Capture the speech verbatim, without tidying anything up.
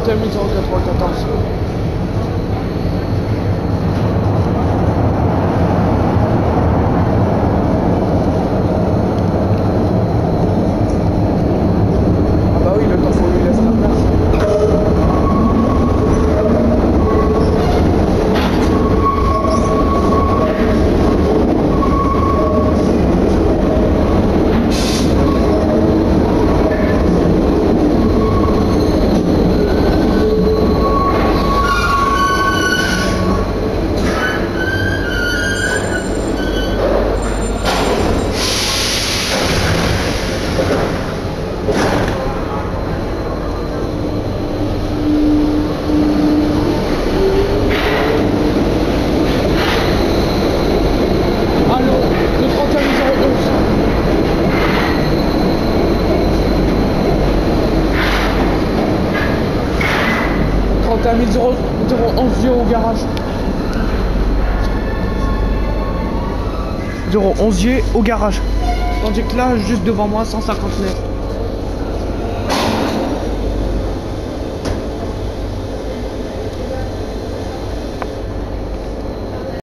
et un mille quatre-vingt-quatorze. Ah bah oui, le temps faut lui laisser la place. trente et un mille onze au garage. zéro onze au garage. Tandis que là, juste devant moi, cent cinquante-neuf.